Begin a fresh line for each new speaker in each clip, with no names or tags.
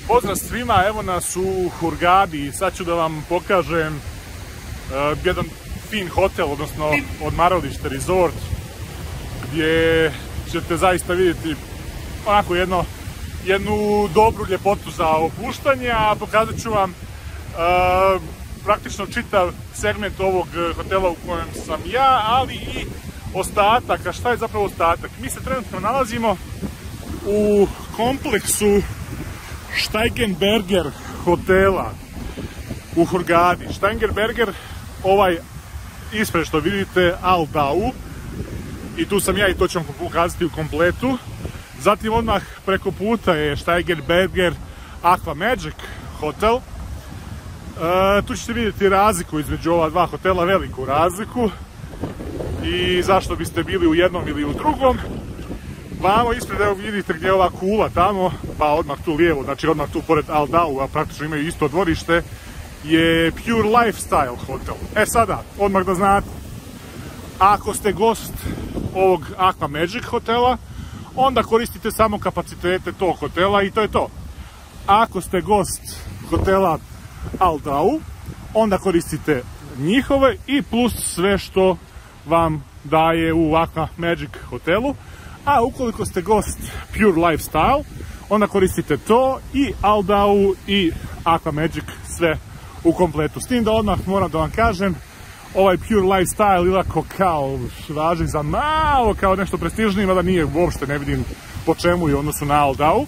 Pozdrav svima, evo nas u Hurgadi i sad ću da vam pokažem jedan fin hotel, odnosno odmaralište, resort, gdje ćete zaista vidjeti onako jednu dobru ljepotu za opuštanje, a pokazat ću vam praktično čitav segment ovog hotela u kojem sam ja, ali i ostatak. A šta je zapravo ostatak? Mi se trenutno nalazimo u kompleksu Steigenberger hotela u Hurgadi. Steigenberger, ovaj ispred što vidite, Aldau, i tu sam ja i to ću vam pokazati u kompletu. Zatim odmah preko puta je Steigenberger Aqua Magic hotel. Tu ćete vidjeti razliku između ova dva hotela, veliku razliku, i zašto biste bili u jednom ili u drugom. Vamo ispred, evo vidite gdje je ova kula tamo, pa odmah tu lijevo, znači odmah tu pored Aldau, a praktično imaju isto dvorište, je Pure Lifestyle hotel. E sada, odmah da znate, ako ste gost ovog Aqua Magic hotela, onda koristite samo kapacitete tog hotela i to je to. Ako ste gost hotela Aldau, onda koristite njihove i plus sve što vam daje u Aqua Magic hotelu. A ukoliko ste gost Pure Lifestyle, onda koristite to i Aldau i Aqua Magic sve u kompletu. S tim da odmah moram da vam kažem, ovaj Pure Lifestyle ilako kao važi za malo kao nešto prestižnije, mada nije, uopšte ne vidim po čemu i odnosu na Aldau.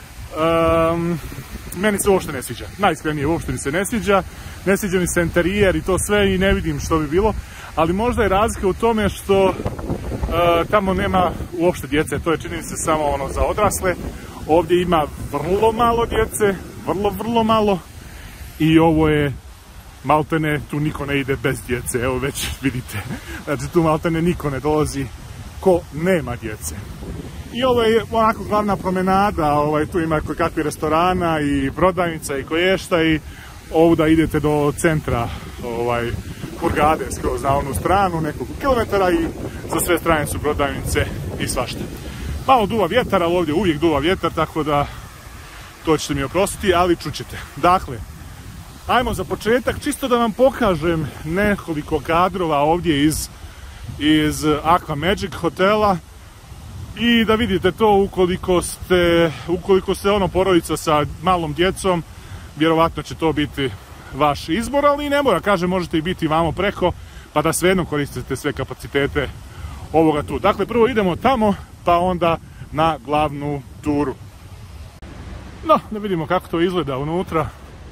Meni se uopšte ne sviđa, najiskrenije uopšte mi se ne sviđa, ne sviđa mi se interijer i to sve i ne vidim što bi bilo, ali možda je razlika u tome što tamo nema uopšte djece, to je čini se samo ono za odrasle. Ovdje ima vrlo malo djece, vrlo malo, i ovo je maltene, tu niko ne ide bez djece, evo već vidite, znači tu maltene niko ne dolazi ko nema djece. I ovo je onako glavna promenada, tu ima kakvi restorana i prodavnica i koješta, i ovdje idete do centra Hurgade, skroz na onu stranu, nekoliko kilometara, i za sve strane su prodavnice i svašta. Malo duva vjetar, ali ovdje uvijek duva vjetar, tako da to ćete mi oprostiti, ali čućete. Dakle, ajmo za početak, čisto da vam pokažem nekoliko kadrova ovdje iz Aqua Magic hotela i da vidite to ukoliko ste porodica sa malom djecom, vjerovatno će to biti vaš izbor, ali ne mora, kažem, možete i biti vamo preko, pa da svejedno koristite sve kapacitete ovoga tu. Dakle, prvo idemo tamo, pa onda na glavnu turu. No, da vidimo kako to izgleda unutra.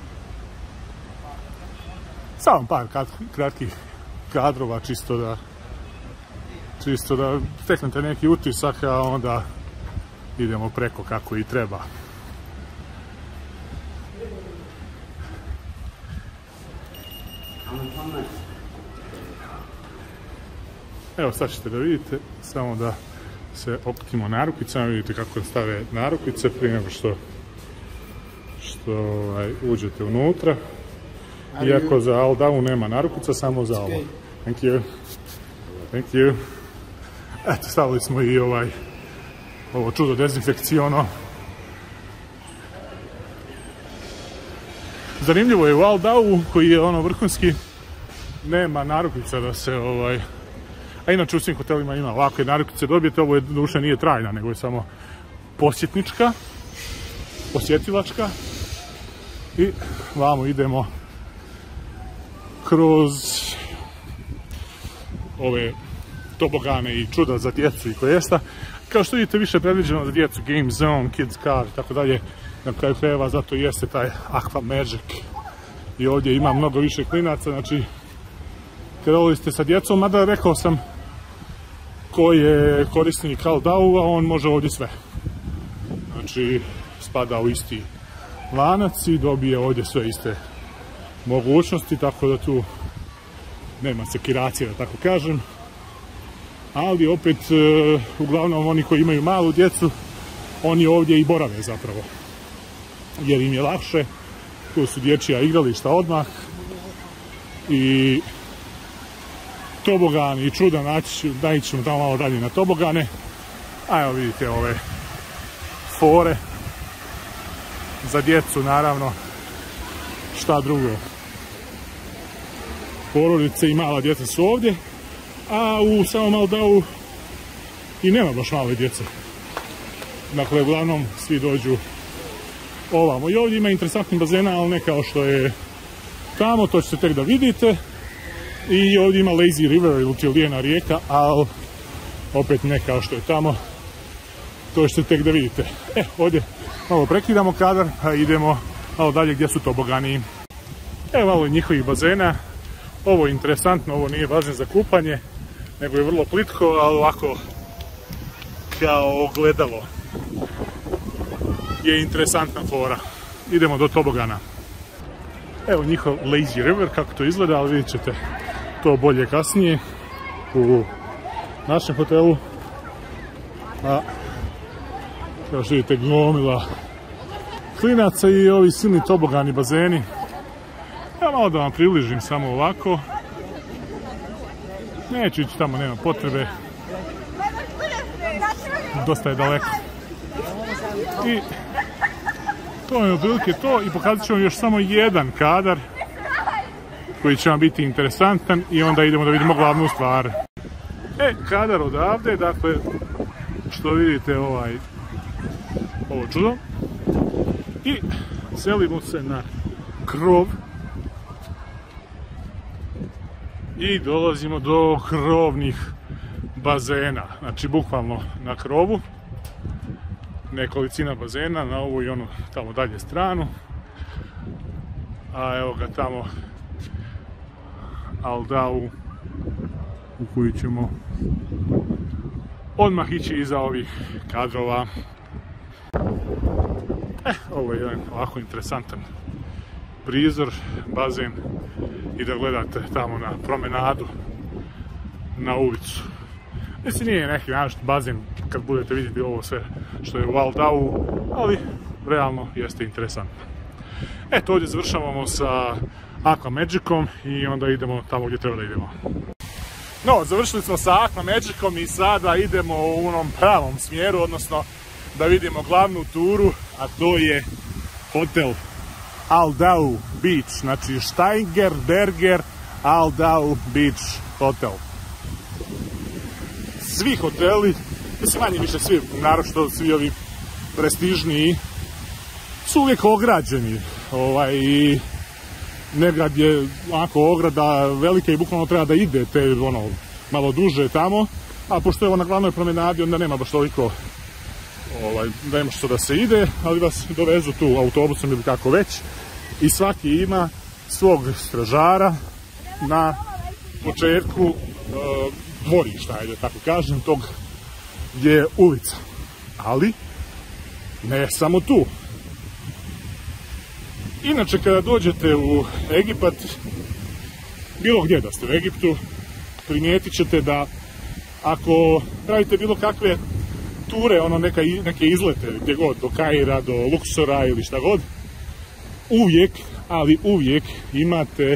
Samo par kratkih kadrova, čisto da steknete neki utisak, a onda idemo preko kako i treba. Evo, sad ćete da vidite, samo da se okutimo narukvicama, vidite kako stave narukvice prije nego što uđete unutra. Iako za Aldau nema narukvica, samo za ovo. Thank you. Eto, stavili smo i ovo čudo dezinfekciono. Zanimljivo je, u Aldau, koji je vrhunski, nema narukvica da se a inače u svim hotelima ima ovakve narukvice dobijete. Ovo je duše nije trajna, nego je samo posjetilačka, i vamo idemo kroz ove tobogane i čuda za djecu i koješta. Kao što vidite, više predviđeno za djecu, Game Zone, Kids Car i tako dalje. Na kraju krajeva zato jeste taj Aqua Magic, i ovdje ima mnogo više klinaca, znači kada volite sa djecom, mada rekao sam ko je korisnik Aldau, a on može ovdje sve. Znači, spada u isti lanac i dobije ovdje sve iste mogućnosti, tako da tu nema sekiracije, da tako kažem. Ali opet, uglavnom oni koji imaju malu djecu, oni ovdje i borave zapravo, jer im je lakše. Tu su dječja igrališta odmah i tobogani i čuda, naći ćemo tamo malo dalje na tobogane. A evo vidite ove fore. za djecu naravno, šta drugo. Porodice i mala djeca su ovdje, a u samom Aldau i nema baš male djece. Dakle, uglavnom svi dođu ovamo. I ovdje ima interesantnih bazena, ali ne kao što je tamo, to ćete tek da vidite. I ovdje ima Lazy River ili lijena rijeka, ali opet ne kao što je tamo. To ćete tek da vidite. Ovdje malo prekidamo kadar, a idemo malo dalje gdje su tobogani. Evo malo njihovih bazena. Ovo je interesantno, ovo nije bazen za kupanje, nego je vrlo plitko, ali ovako kao ogledalo je interesantna fora. Idemo do tobogana. Evo njihov Lazy River, kako to izgleda, ali vidjet ćete to bolje kasnije u našem hotelu. A kao što vidite, glomila klinaca i ovi silni tobogani bazeni. Ja malo da vam približim samo ovako. Neću ići tamo, nema potrebe. Dosta je daleko. I to je otprilike to i pokazat ću vam još samo jedan kadar koji će vam biti interesantan i onda idemo da vidimo glavnu stvar. Kadar odavde, dakle, što vidite ovo čudo. I selimo se na krov. I dolazimo do krovnih bazena, znači bukvalno na krovu. Nekolicina bazena na ovu i onu tamo dalje stranu. A evo ga tamo Aldau u koju ćemo odmah ići iza ovih kadrova. Ovo je jedan ovako interesantan prizor, bazen i da gledate tamo na promenadu, na ulicu. Mislim, nije neki naš bazen kad budete vidjeti ovo sve što je u Aldau, ali realno jeste interesantno. Eto, ovdje završavamo sa Aqua Magicom i onda idemo tamo gdje treba da idemo. No, završili smo sa Aqua Magicom i sada idemo u onom pravom smjeru, odnosno da vidimo glavnu turu, a to je hotel Aldau Beach, znači Steigerberger Aldau Beach Hotel. Svi hoteli, mislim manje više svi, naročito svi ovi prestižniji, su uvijek ograđeni. I nekad je onako ograda velika i bukvalno treba da idete malo duže tamo, a pošto je na glavnoj promenadi onda nema baš toliko da ima što da se ide, ali vas dovezu tu autobusom ili kako već i svaki ima svog stražara na početku dvorišta, ajde tako kažem, tog gdje je ulica. Ali ne samo tu. Inače, kada dođete u Egipat, bilo gdje da ste u Egiptu, primijetit ćete da ako radite bilo kakve ture, neke izlete, gdje god, do Kaira, do Luksora ili šta god, uvijek imate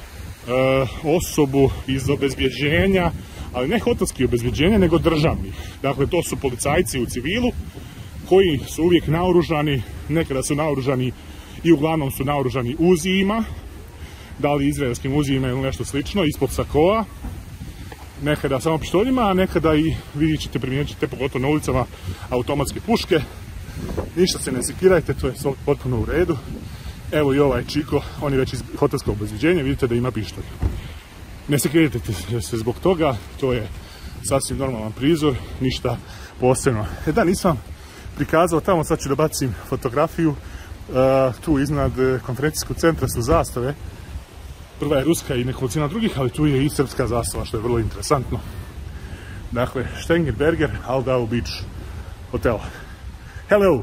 osobu iz obezbjeđenja, ali ne hotelskih obezbjeđenja, nego državnih. Dakle, to su policajci u civilu koji su uvijek naoružani, nekada su naoružani i uglavnom su naoružani uzijima, da li izraelskim uzijima ili nešto slično, ispod sakoa, nekada samo pištoljima, a nekada i vidjet ćete, primijenit ćete pogotovo na ulicama automatske puške. Ništa se ne sekirajte, to je potpuno u redu. Evo i ovaj čiko, on je već iz hotelskog obezbjeđenja, vidite da ima pištolj. Ne sekirajte se zbog toga, to je sasvim normalan prizor, ništa posebno. Da, nisam prikazao tamo, sad ću da bacim fotografiju. Tu iznad konferencijskog centra su zastave. Prva je ruska i nekolicina drugih, ali tu je i srpska zastava, što je vrlo interesantno. Dakle, Steigerberger Aldau Beach Hotel. Hello!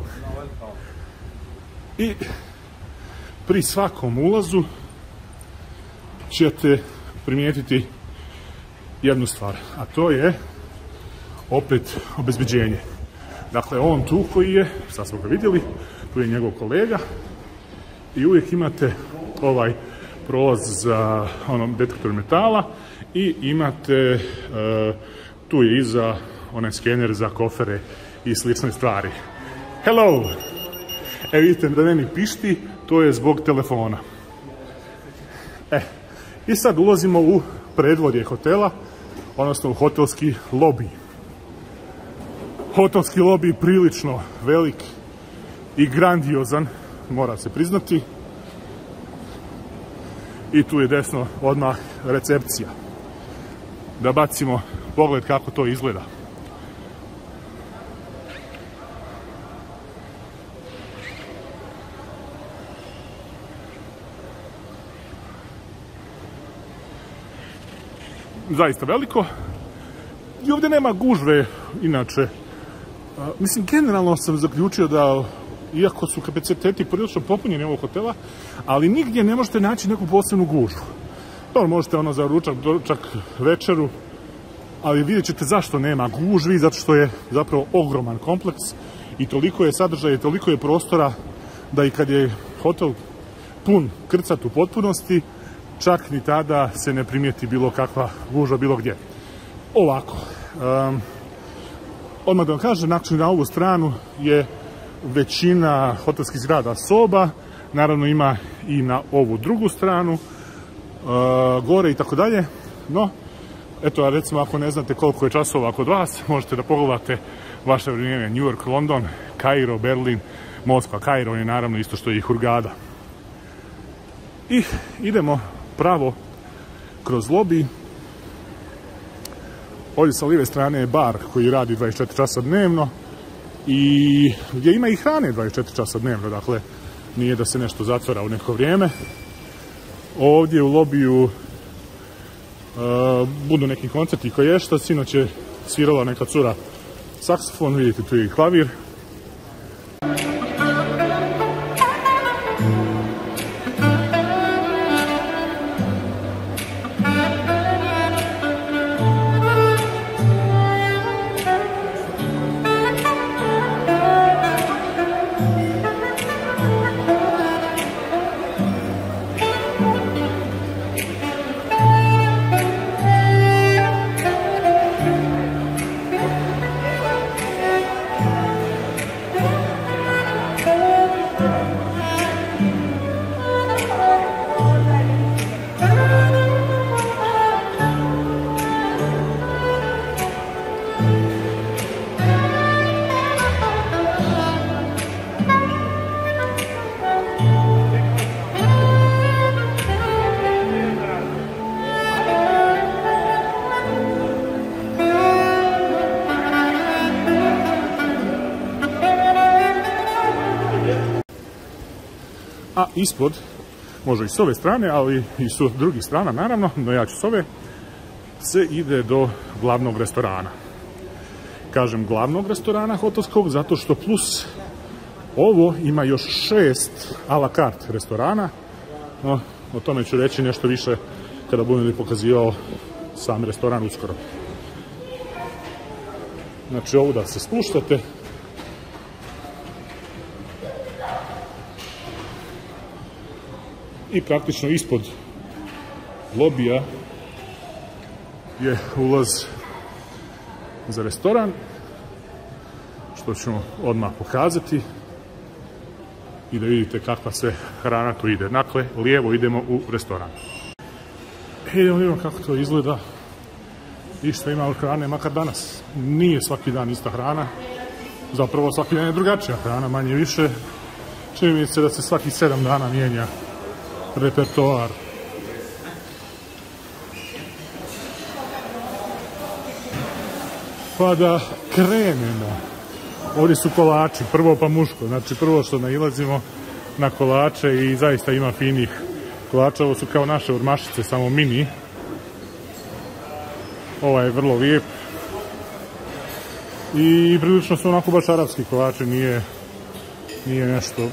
I pri svakom ulazu ćete primijetiti jednu stvar, a to je opet obezbeđenje. Dakle, on tu koji je, sad smo ga vidjeli, tu je njegov kolega i uvijek imate ovaj prolaz za detektor metala i imate, tu je iza onaj skener za kofere i slične stvari. Hello! Vidite da meni pišti, to je zbog telefona. I sad ulazimo u predvorje hotela, odnosno u hotelski lobby. Hotelski lobby je prilično velik i grandiozan, mora se priznati. I tu je desno odmah recepcija. Da bacimo pogled kako to izgleda. Zaista veliko. I ovdje nema gužve, inače. Mislim, generalno sam zaključio da, iako su kapaciteti prilično popunjeni ovog hotela, ali nigdje ne možete naći neku posebnu gužvu. Dobro, možete za ručak, doručak, večeru, ali vidjet ćete zašto nema gužvi, zato što je zapravo ogroman kompleks i toliko je sadržaja i toliko je prostora da i kad je hotel pun, krcat u potpunosti, čak ni tada se ne primijeti bilo kakva gužva bilo gdje. Ovako, odmah da vam kažem, znači na ovu stranu je većina hotelskih zgrada soba, naravno ima i na ovu drugu stranu, gore i tako dalje, no, eto, recimo ako ne znate koliko je časova kod vas, možete da pogledate vaše vrijeme, New York, London, Kairo, Berlin, Moskva. Kairo je naravno isto što i Hurgada. I idemo pravo kroz lobby. Ovdje sa lijeve strane je bar koji radi 24 časa dnevno i gdje ima i hrane 24 časa dnevno, dakle nije da se nešto zatvara u neko vrijeme. Ovdje u lobiju budu neki koncerti koji je što, sinoć je svirala neka cura saksofon, vidite tu je i klavir. A ispod, može i s ove strane, ali i s drugih strana naravno, no ja ću s ove, se ide do glavnog restorana. Kažem glavnog restorana hotelskog zato što plus ovo ima još 6 a la carte restorana, no o tome ću reći nešto više kada budem pokazivao sam restoran uskoro. Znači ovo da se spuštate. I praktično ispod lobija je ulaz za restoran, što ćemo odmah pokazati i da vidite kakva sve hrana tu ide. Dakle, lijevo idemo u restoran. Idemo vidimo kako to izgleda i što ima od hrane, makar danas. Nije svaki dan ista hrana, zapravo svaki dan je drugačija hrana, manje više. Čini mi se da se svaki 7 dana mijenja repertoar. Pa da krenemo. Ovdje su kolači, prvo pa muško, znači prvo što nailazimo na kolače i zaista ima finih kolača. Ovo su kao naše urmašice, samo mini. Ovaj je vrlo lijep. I prilično su onako baš arapski kolači, nije nešto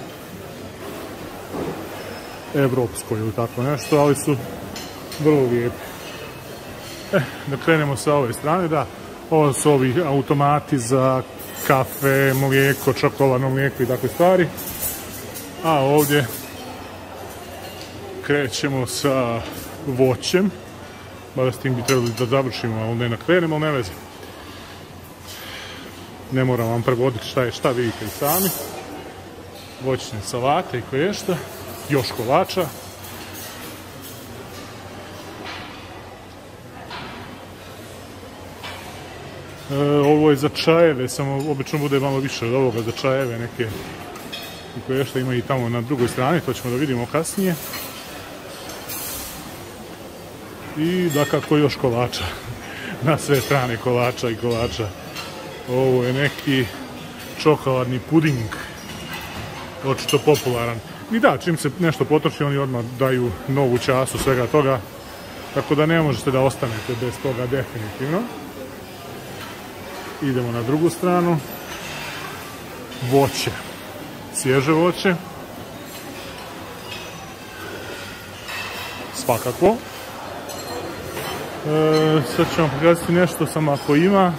evropsko ili tako nešto, ali su vrlo lijepi. Da krenemo sa ove strane, da, ovo su ovi automati za kafe, mlijeko, čokoladno mlijeko i takve stvari. A ovdje krećemo sa voćem, mada s tim bi trebali da završimo, ali ne nakrenemo, ne veze. Ne moram vam prevoditi šta vidite i sami. voćne salate i koješta, još kolača. Ovo je za čajeve, samo obično bude malo više od ovoga za čajeve neke i koješta ima i tamo na drugoj strani, to ćemo da vidimo kasnije. I dakako još kolača, na sve strane kolača i kolača. Ovo je neki čokoladni puding, očito popularan. I da, čim se nešto potroši, oni odmah daju novu času svega toga, tako da ne možete da ostanete bez toga definitivno. Idemo na drugu stranu. Voće. Svježe voće. Svakako. Sad ćemo pokazati nešto samo ako ima.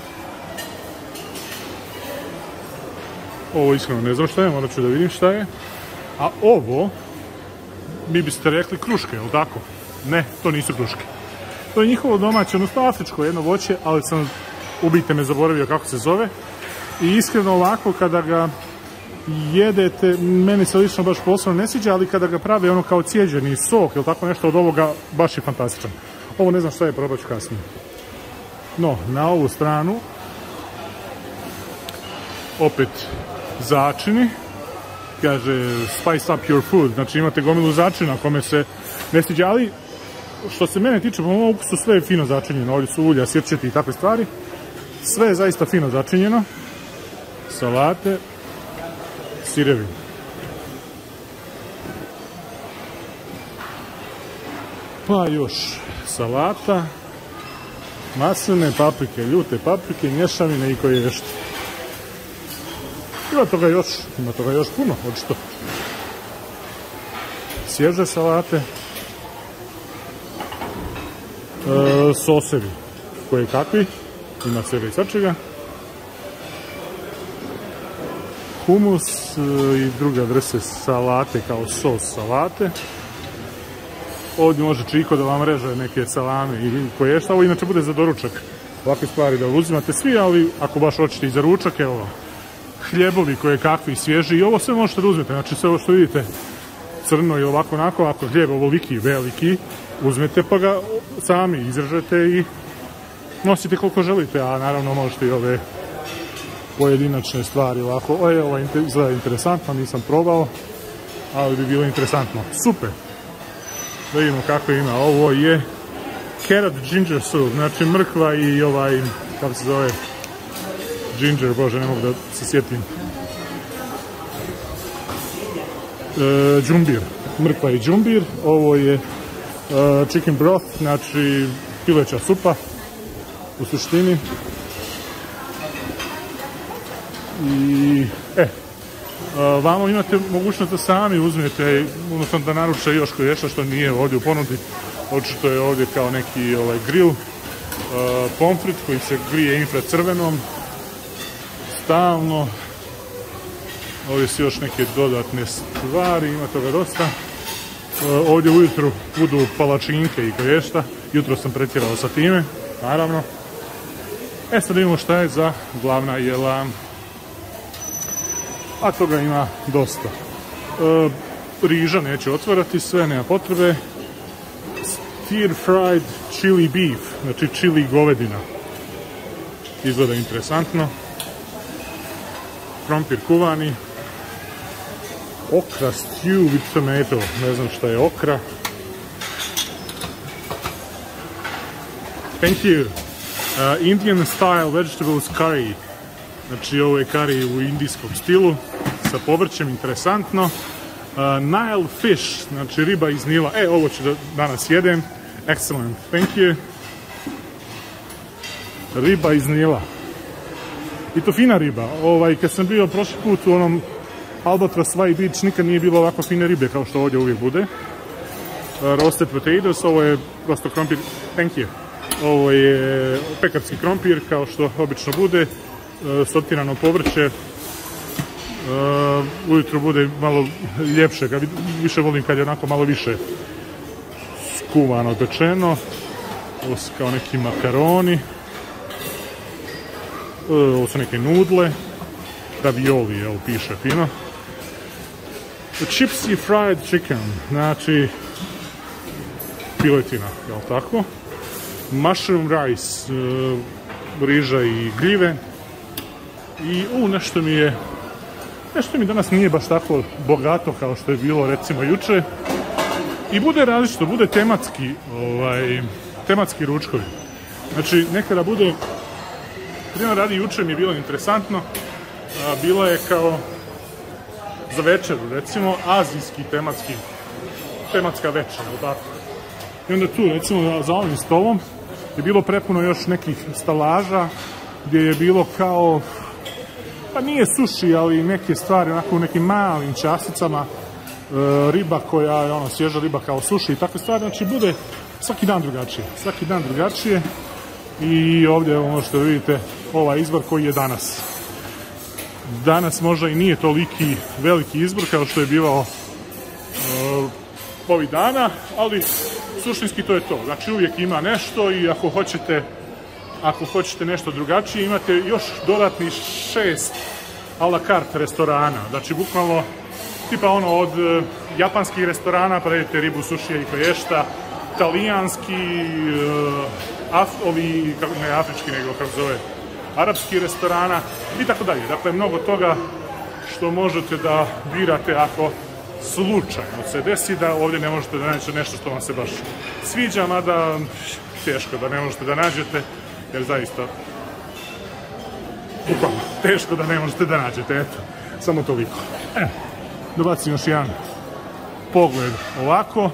Ovo iskreno ne znam šta je, morat ću da vidim šta je. A ovo, mi biste rekli kruške, jel tako? Ne, to nisu kruške. To je njihovo domaće, odnosno afričko jedno voće, ali sam, ubijte me, zaboravio kako se zove. I iskreno ovako, kada ga jedete, meni se lično baš posebno ne sviđa, ali kada ga prave ono kao cijeđeni sok, ili tako nešto od ovoga, baš je fantastičan. Ovo ne znam šta je, probat ću kasnije. No, na ovu stranu, opet začini, kaže spice up your food, znači imate gomilu začina kome se ne sviđa, ali što se mene tiče, po mom ukusu sve je fino začinjeno, ovdje su ulja, sirćeti i takve stvari, sve je zaista fino začinjeno, salate, sirevi. Pa još salata, masline, paprike, ljute paprike, mješavine i koješta. Ima toga još puno, očito. Svježe salate, sosevi, koje kakvi, ima svega i svačega, humus i druga vrste salate kao sos salate. Ovdje može Čiko da vam reže neke salame i koješta, ovo inače bude za doručak. Ovakve stvari da uzimate svi, ali ako baš hoćete i za ručak, evo, hljebovi koje kakvi svježi i ovo sve možete da uzmete, znači sve ovo što vidite crno i ovako onako, ako hljeb ovoliki veliki, uzmete pa ga sami izrežete i nosite koliko želite, a naravno možete i ove pojedinačne stvari ovako. Ovo izgleda interesantno, nisam probao, ali bi bilo interesantno. Super! Da vidimo kako ima. Ovo je carrot ginger soup, znači mrkva i kako se zove, ginger, bože, ne mogu da se sjetim. Džumbir, mrkva i džumbir. Ovo je chicken broth, znači pileća supa u suštini. I vamo imate mogućnost da sami uzmete, odnosno da naručite još koješta što nije ovdje u ponudi. Očito je ovdje kao neki grill, pomfrit koji se grije infracrvenom stalno. Ovdje su još neke dodatne stvari, ima toga dosta. Ovdje ujutru budu palačinke i koješta, jutro sam pretjerao sa time, naravno. Sad vidimo šta je za glavna jela. A toga ima dosta. Riža neće otvarati sve, nema potrebe. Stir fried chili beef, znači chili govedina. Izgleda interesantno. Krompir kuvani. Okra stew with tomato, ne znam šta je okra. Thank you. Indian style vegetables curry. Znači ovo je kari u indijskom stilu sa povrćem, interesantno. Nile fish, znači riba iz Nila. Ovo ću da danas jedem. Excellent, thank you. Riba iz Nila. I to fina riba. Kad sam bio prošli put u onom Albatros White Beach, nikad nije bilo ovako fine ribe kao što ovdje uvijek bude. Roasted potatoes, ovo je prosto krompir. Thank you. Ovo je pekarski krompir kao što obično bude. Sortirano povrće, ujutro bude malo ljepše, više volim kad je onako malo više skuvano, pečeno. Ovo su kao neki makaroni, ovo su neke nudle, ravioli, evo piše fino. Chipsy fried chicken, znači piletina, jel tako? Mushroom rice, riža i gljive. I nešto mi danas nije baš tako bogato kao što je bilo recimo juče. I bude različito, bude tematski ručkovi. Znači nekada bude, primjer radi juče mi je bilo interesantno, bilo je kao za večeru recimo azijski tematska večera, tako. I onda tu recimo za ovim stolom je bilo prepuno još nekih stalaža gdje je bilo kao, pa nije sushi, ali neke stvari onako u nekim malim časticama, riba koja je svježa riba kao sushi i takve stvari, znači bude svaki dan drugačije i ovdje ono što vidite ovaj izbor koji je danas. Danas možda i nije toliki veliki izbor kao što je bivao ovih dana, ali suštinski to je to. Znači uvijek ima nešto i ako hoćete nešto drugačije imate još dodatni 6 a la carte restorana. Znači bukvalno tipa od japanskih restorana pa jedete ribu, sušija i koješta, talijanski, ne afrički nego kako zove, arapski restorana i tako dalje. Dakle, mnogo toga što možete da birate ako slučajno se desi da ovdje ne možete da nađete nešto što vam se baš sviđa, mada teško da ne možete da nađete, jer zaista teško da ne možete da nađete, eto, samo toliko. Dobacim još jedan pogled ovako.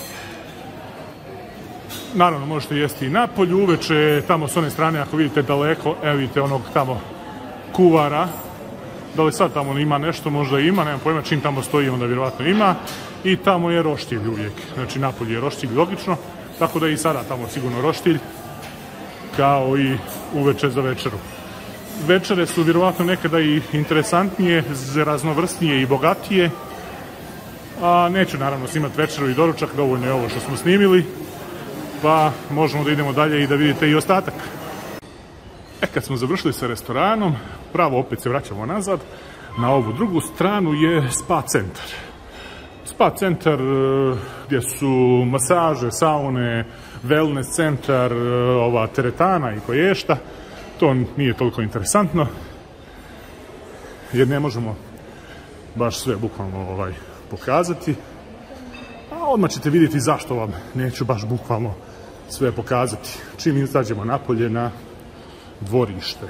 Naravno, možete jesti i napolju, uveče, tamo s one strane, ako vidite daleko, evo vidite onog tamo kuvara. Da li sad tamo ima nešto, možda ima, nemam pojma, čim tamo stoji, onda vjerovatno ima. I tamo je roštilj uvijek, znači napolju je roštilj, logično, tako da je i sada tamo sigurno roštilj, kao i uveče za večeru. Večere su vjerovatno nekada i interesantnije, raznovrsnije i bogatije, a neću naravno snimati večeru i doručak, dovoljno je ovo što smo snimili, pa možemo da idemo dalje i da vidite i ostatak. Kad smo završili sa restoranom, pravo opet se vraćamo nazad, na ovu drugu stranu je spa centar. Spa centar gdje su masaže, saune, wellness centar, ova teretana i koješta. To nije toliko interesantno, jer ne možemo baš sve bukvalno pokazati. A odmah ćete vidjeti zašto vam neću baš bukvalno sve pokazati. Čim izađemo napolje na dvorište.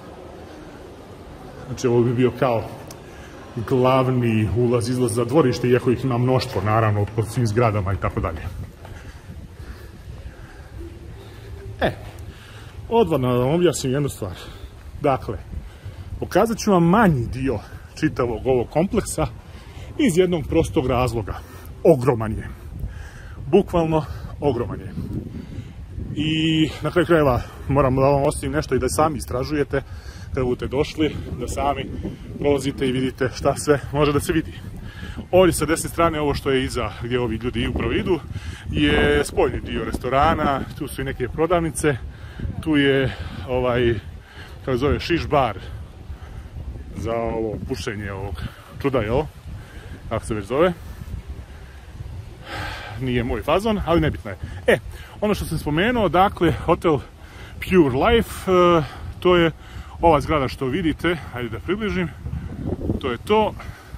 Znači ovo bi bio kao glavni ulaz-izlaz za dvorište, iako ih ima mnoštvo, naravno, po svim zgradama i tako dalje. Odmah da vam objasnim jednu stvar. Dakle, pokazat ću vam manji dio čitavog ovog kompleksa iz jednog prostog razloga. Ogroman je. Bukvalno ogroman je. I na kraju krajeva moram da vam ostavim nešto i da sami istražujete kada budete došli, da sami prolazite i vidite šta sve može da se vidi. Ovdje sa desne strane, ovo što je iza gdje ovi ljudi upravo idu, je spoljni dio restorana, tu su i neke prodavnice, tu je kako zove, šiš bar za ovo pušenje ovog čuda, jel? Kako se već zove. Nije moj fazon, ali nebitno je. Ono što sam spomenuo, dakle, hotel Pure Life, to je ova zgrada što vidite, ajde da približim, to je to,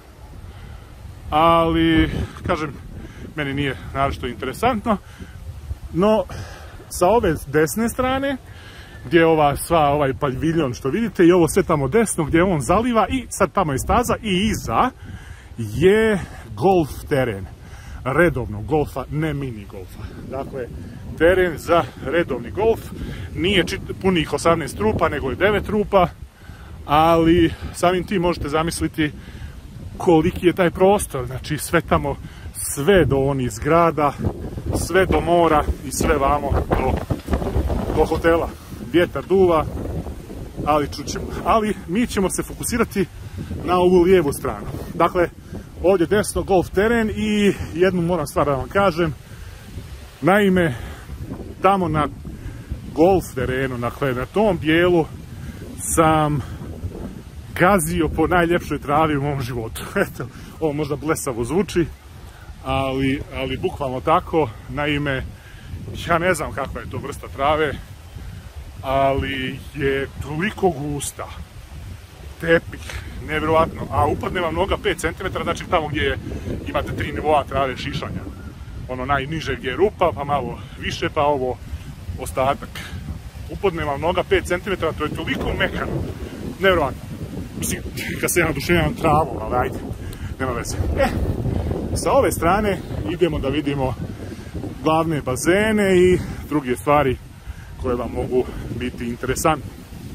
ali, kažem, meni nije naročito interesantno, no, sa ove desne strane, gdje je ovaj paviljon što vidite i ovo sve tamo desno gdje on zaliva i sad tamo je staza i iza je golf teren. Redovnog golfa, ne mini golfa. Dakle, teren za redovni golf, nije punih 18 rupa, nego je 9 rupa, ali samim tim možete zamisliti koliki je taj prostor, znači sve tamo, sve do onih zgrada, sve do mora i sve vamo do hotela. Vjetar duva, ali čućemo. Ali mi ćemo se fokusirati na ovu lijevu stranu. Dakle, ovdje desno golf teren i jednu moram stvar da vam kažem. Naime, tamo na golf terenu, dakle na tom dijelu sam gazio po najljepšoj travi u mom životu. Eto, Ovo možda blesavo zvuči, ali bukvalno tako. Naime, ja ne znam kakva je to vrsta trave, ali je toliko gusta, tepih, nevjerojatno, a upadne vam noga 5 cm, znači tamo gdje imate 3 nivoa trave šišanja. Ono najniže gdje je rupa, pa malo više, pa ovo ostatak. Upadne vam noga 5 cm, to je toliko mekano, nevjerojatno. Mislim, kad se ja nadušenjavam travom, ali ajde, nema veze. Sa ove strane idemo da vidimo glavne bazene i druge stvari koje vam mogu biti interesantne.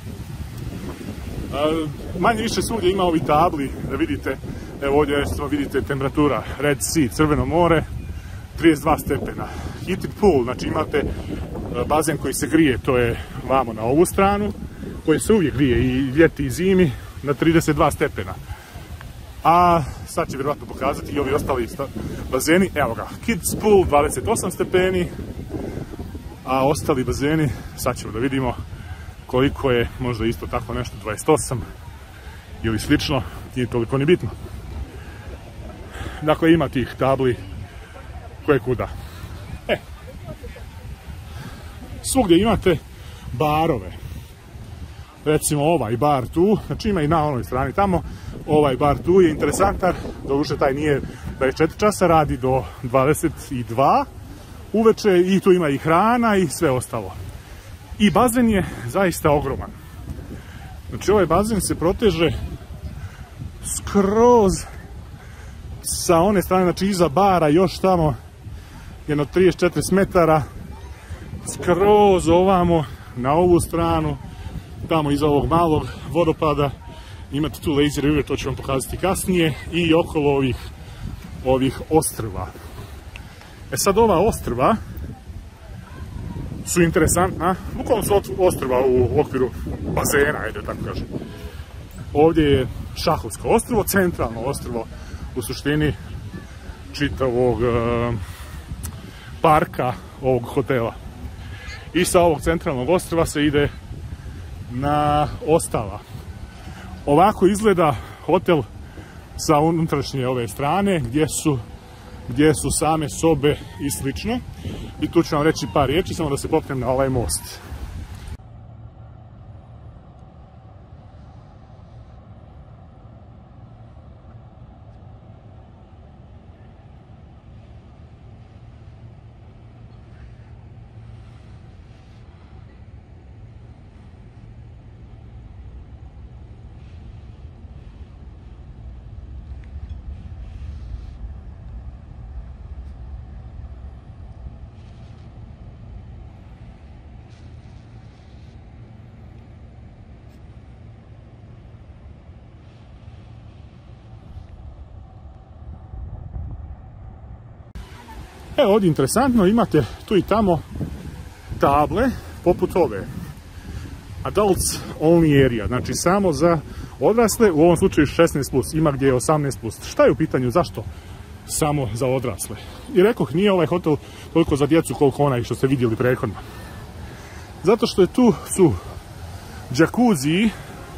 Manje više svugdje ima ovi tabli da vidite, evo ovdje vidite temperatura Red Sea, Crveno more, 32 stepena. Heated pool, znači imate bazen koji se grije, to je vamo na ovu stranu, koji se uvijek grije i ljeti i zimi na 32 stepena. A sad će vjerojatno pokazati i ovi ostali bazeni, evo ga, Kids pool 28 stepeni, a ostali bazeni, sad ćemo da vidimo koliko je, možda isto tako nešto 28 ili slično, nije toliko ni bitno. Dakle, ima tih tabli koje kuda. Svugdje imate barove. Recimo ovaj bar tu, znači ima i na onoj strani tamo, ovaj bar tu je interesantan, doduše taj nije 24 časa, radi do 22 uveče i tu ima i hrana i sve ostalo. I bazen je zaista ogroman. Znači ovaj bazen se proteže skroz sa one strane, znači iza bara još tamo jedno 34 metara, skroz ovamo na ovu stranu, tamo iza ovog malog vodopada imate tu Lazy River, to ću vam pokazati kasnije, i okolo ovih ostrva. Sad ova ostrva su interesantna, bukvalno su ostrva u okviru bazena, ajde tako kažem. Ovdje je Šahovsko ostrvo, centralno ostrvo u suštini čitavog parka ovog hotela. I sa ovog centralnog ostrva se ide na ostala. Ovako izgleda hotel sa unutrašnje ove strane gdje su same sobe i slično. I tu ću vam reći par riječi, samo da se popnem na ovaj most. Evo ovdje interesantno, imate tu i tamo table poput ove. Adults only area, znači samo za odrasle, u ovom slučaju 16+, ima gdje je 18+. Šta je u pitanju, zašto samo za odrasle? I rekoh, nije ovaj hotel toliko za djecu koliko onaj što ste vidjeli prethodno. Zato što je tu su džakuzi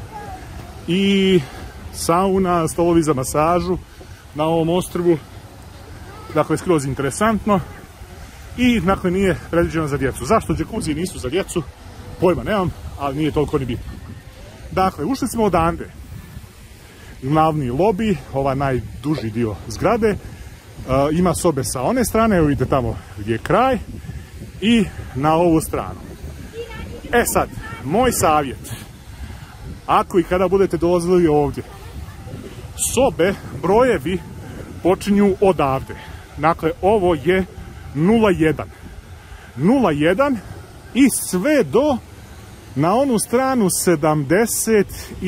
i sauna, stolovi za masažu na ovom ostrvu. Dakle, skroz interesantno i dakle nije predviđeno za djecu. Zašto džakuzi nisu za djecu? Pojma nemam, ali nije toliko ni bitno. Dakle, ušli smo odande. Glavni lobi, ovaj najduži dio zgrade, ima sobe sa one strane, evo vidite tamo gdje je kraj, i na ovu stranu. Sad, moj savjet, ako i kada budete dolazili ovdje, sobe, brojevi počinju odavde. Dakle, ovo je 0,1. 0,1 i sve do na onu stranu 76,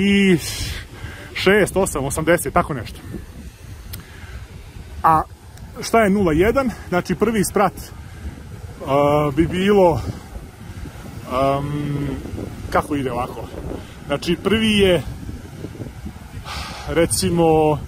8, 80, tako nešto. A šta je 0,1? Znači prvi sprat bi bilo, kako ide ovako? Znači prvi je recimo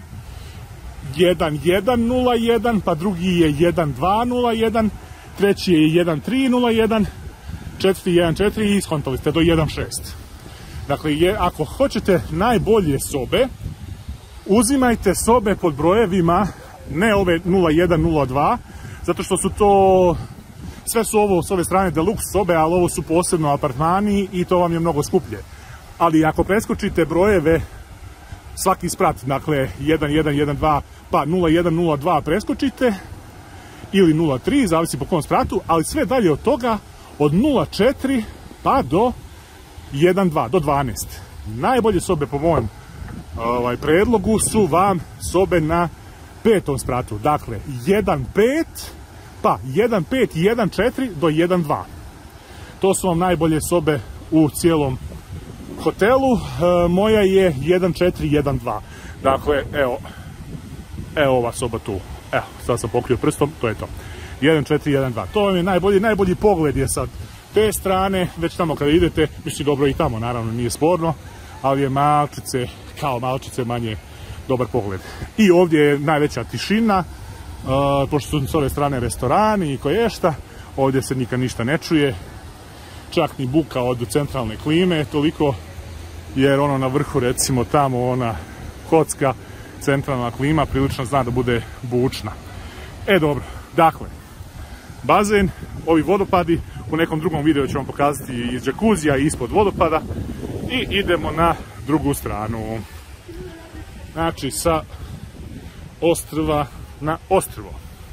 1.1.0.1, pa drugi je 1.2.0.1, treći je 1.3.0.1, četvrti 1.4 i skontali ste do 1.6. Dakle, ako hoćete najbolje sobe, uzimajte sobe pod brojevima, ne ove 01, 02, zato što su to, sve su ovo s ove strane deluxe sobe, ali ovo su posebno apartmani i to vam je mnogo skuplje. Ali ako preskočite brojeve, svaki sprat, dakle 1112, pa 0102 preskočite, ili 03, zavisi po kom spratu, ali sve dalje od toga, od 04 pa do 12, do 12. Najbolje sobe po mojem predlogu su vam sobe na 5. spratu, dakle 1.5, pa 1.5, 1.4 do 1.2. To su vam najbolje sobe u cijelom hotelu. Moja je 1.4, 1.2. Dakle, evo ova soba tu. Evo, sad sam pokrio prstom, to je to. 1.4, 1.2. To vam je najbolji pogled je sad te strane, već tamo kada idete, mislim dobro i tamo, naravno nije sporno, ali je malčice manje dobar pogled. I ovdje je najveća tišina, pošto su s ove strane restorani i koješta, ovdje se nikad ništa ne čuje, čak ni buka od centralne klime, toliko, jer ono na vrhu, recimo tamo ona kocka, centralna klima, prilično zna da bude bučna. Dobro, dakle, bazen, ovi vodopadi, u nekom drugom videu ću vam pokazati iz džakuzija i ispod vodopada i idemo na drugu stranu. Znači, sa ostrva na ostrvo.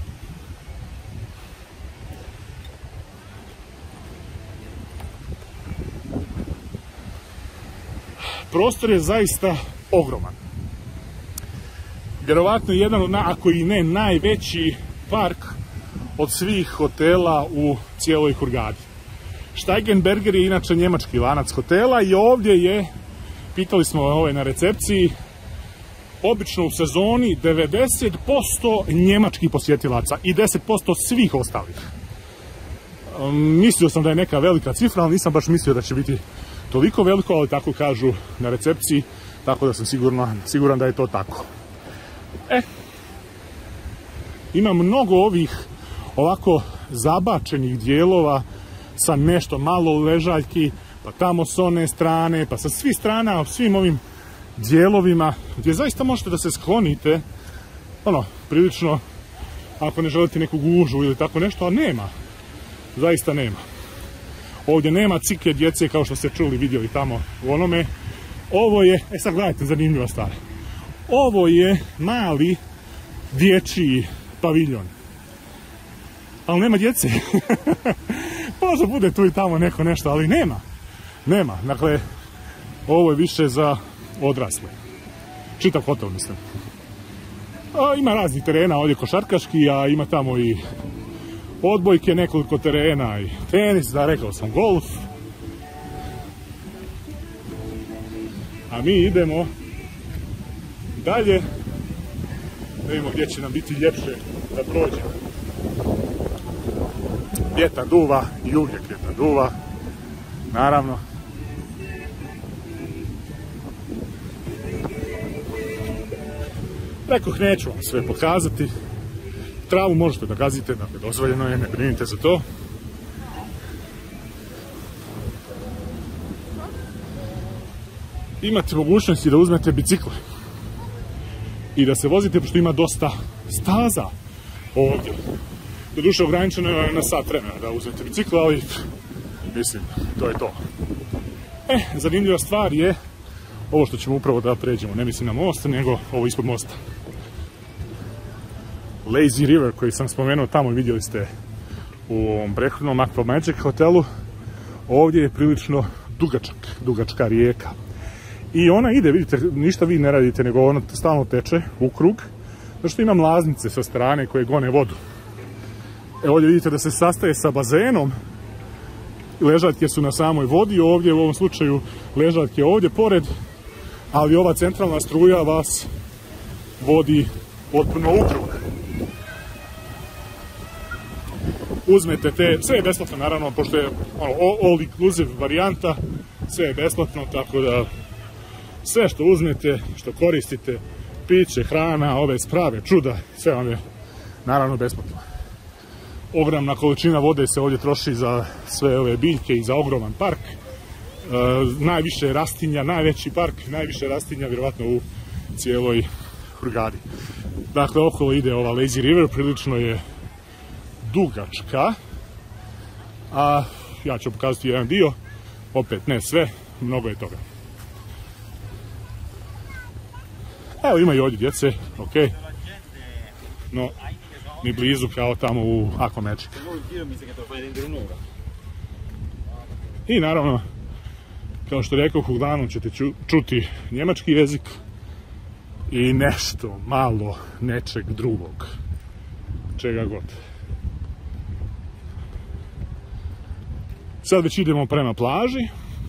Prostor je zaista ogroman. Vjerovatno jedan od, ako i ne najveći park od svih hotela u cijeloj Hurgadi. Steigenberger je inače njemački lanac hotela i ovdje je, pitali smo na recepciji, obično u sezoni 90% njemačkih posjetilaca i 10% svih ostalih. Mislio sam da je neka velika cifra, ali nisam baš mislio da će biti toliko veliko, ali tako kažu na recepciji, tako da sam siguran da je to tako. Ima mnogo ovih ovako zabačenih dijelova sa nešto malo ležaljki, pa tamo s one strane, pa sa svih strana, svim ovim dijelovima, gdje zaista možete da se sklonite, prilično, ako ne želite neku gužu ili tako nešto, a nema, zaista nema. Ovdje nema cike djece kao što ste čuli, vidjeli tamo u onome. Ovo je, sad gledajte, zanimljiva stvar. Ovo je mali dječji paviljon. Ali nema djece. Možda bude tu i tamo neko nešto, ali nema. Dakle, ovo je više za odrasle. Čitav hotel, mislim. Ima raznih terena, ovdje košarkaški, a ima tamo i odbojke, nekoliko terena i tenis, rekao sam golf. A mi idemo dalje, da vidimo gdje će nam biti ljepše da prođemo. Vjetar duva i uvijek vjetar duva, naravno. Rekoh, neću vam sve pokazati. Travu možete da gazite, dakle dozvoljeno je, ne brinite za to. Imate mogućnosti da uzmete bicikle i da se vozite, pošto ima dosta staza ovdje. Doduše ograničeno je na sat vremena da uzmete bicikle, ali mislim, to je to. Zanimljiva stvar je ovo što ćemo upravo da pređemo, ne mislim na most, nego ovo ispod mosta. Lazy River koji sam spomenuo tamo, vidjeli ste u ovom prethodnom Aqua Magic hotelu, ovdje je prilično dugačka rijeka. I ona ide, vidite, ništa vi ne radite, nego ona stalno teče u krug, zato što ima mlaznice sa strane koje gone vodu. Ovdje vidite da se sastaje sa bazenom, ležaljke su na samoj vodi, ovdje u ovom slučaju ležaljke ovdje pored, ali ova centralna struja vas vodi potpuno u krug. Uzmete sve je besplatno, naravno, pošto je all inclusive varijanta, sve je besplatno, tako da sve što uzmete, što koristite, piće, hrana, ove sprave, čuda, sve vam je naravno besplatno. Ogromna količina vode se ovdje troši za sve ove biljke i za ogroman park. Najviše rastinja, najveći park, najviše rastinja vjerovatno u cijeloj Hurghadi. Dakle, okolo ide ova Lazy River, prilično je dugačka, a ja ću pokazati jedan dio, opet ne sve, mnogo je toga. Evo, ima i ovdje djece, ok, no ni blizu kao tamo u Aqua Magic. I naravno, kao što rekao, uglavnom ćete čuti njemački jezik i nešto malo nečeg drugog, čega god. Sad već idemo prema plaži.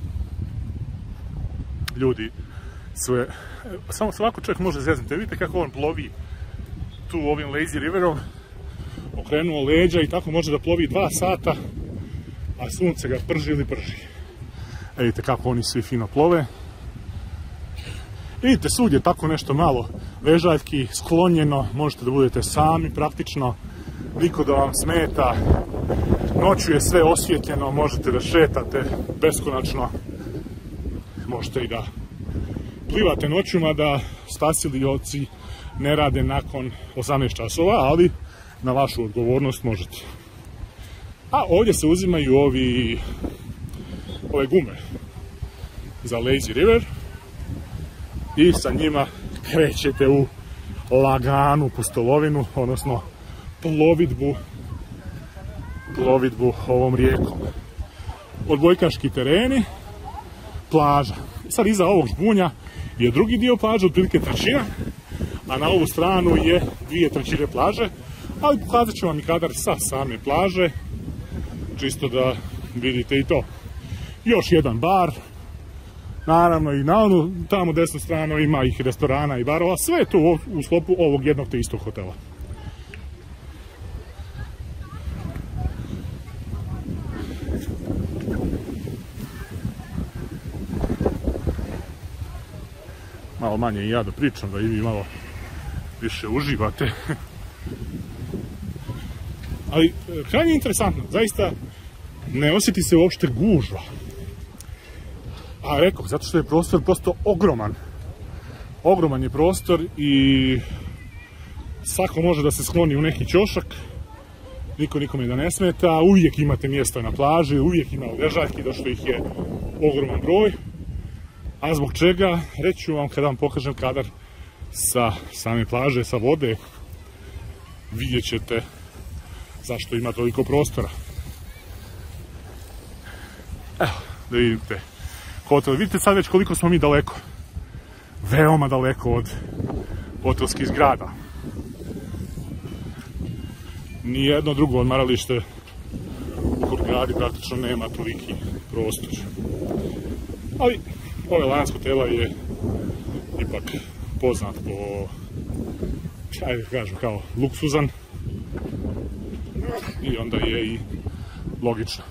Ljudi sve, samo svako čovjek može zeznuti. Vidite kako on plovi tu ovim Lazy Riverom, okrenuo leđa i tako može da plovi 2 sata, a sunce ga prži ili prži. Vidite kako oni svi fino plove. Vidite, svud je tako nešto malo ležaljki, sklonjeno, možete da budete sami praktično, niko da vam smeta, noću je sve osvjetljeno, možete da šetate beskonačno, možete i da plivate noću, mada spasioci ne rade nakon 18 časova, ali na vašu odgovornost možete. A ovdje se uzimaju ove gume za Lazy River i sa njima krećete u laganu pustolovinu, odnosno plovidbu ovom rijekom. Odbojkaški tereni, plaža. Sad iza ovog žbunja je drugi dio plaže, otprilike trećina, a na ovu stranu je 2/3 plaže, ali pokazat ću vam i kadar sa same plaže, čisto da vidite i to. Još jedan bar, naravno i na onu tamo desnu stranu ima ih restorana i barova, sve je to u sklopu ovog jednog te istog hotela. Malo manje i ja da pričam, da i vi malo više uživate. Ali krajnje interesantno, zaista ne osjeti se uopšte gužva. A rekao, zato što je prostor prosto ogroman. Ogroman je prostor i svako može da se skloni u neki ćošak, niko nikome da ne smeta, uvijek imate mjesta na plaži, uvijek ima ležaljki, došto ih je ogroman broj. A zbog čega, reći ću vam kada vam pokažem kadar sa same plaže, sa vode, vidjet ćete zašto ima toliko prostora. Evo, da vidite hotel. Vidite sad već koliko smo mi daleko. Veoma daleko od hotelskih zgrada. Nijedno drugo odmaralište u Hurghadi praktično nema toliki prostor. Ali ovaj lanac hotela je ipak poznat po, ajde kažem, kao luksuzan i onda je i logično.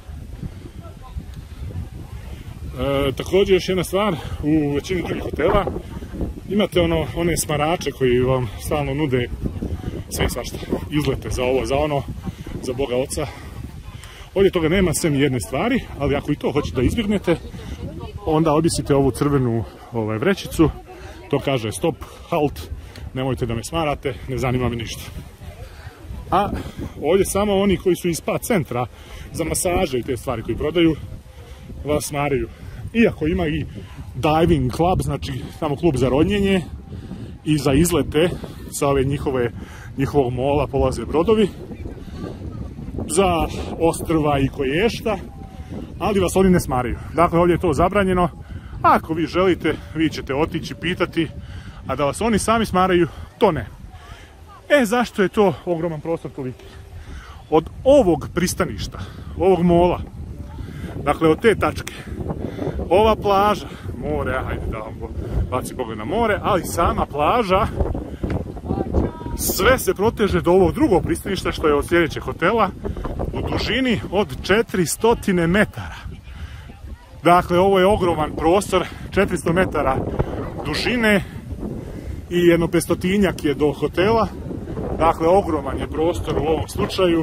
Također još jedna stvar, u većini drugih hotela imate one smarače koji vam stalno nude sve i svašta, izlete za ovo, za ono, za Boga Oca. Ovdje toga nema, sve mi jedne stvari, ali ako i to hoćete da izbjegnete, onda obisite ovu crvenu vrećicu, to kaže stop, halt, nemojte da me smarate, ne zanima me ništa. A ovdje samo oni koji su iz spa centra za masaže i te stvari koji prodaju vas smaraju. Iako ima i diving club, znači tamo klub za rodnjenje i za izlete sa ove njihovog mola polaze brodovi za ostrva i koješta, ali vas oni ne smaraju. Dakle, ovdje je to zabranjeno. Ako vi želite, vi ćete otići pitati, a da vas oni sami smaraju, to ne. Zašto je to ogroman prostor toliki? Od ovog pristaništa, ovog mola, dakle od te tačke, ova plaža, more, ajde da vam baci pogled na more, ali sama plaža, sve se proteže do ovog drugog pristaništa što je od sljedećeg hotela u dužini od 400 metara. Dakle, ovo je ogroman prostor, 400 metara dužine i jedno 500-tinjak je do hotela. Dakle, ogroman je prostor u ovom slučaju,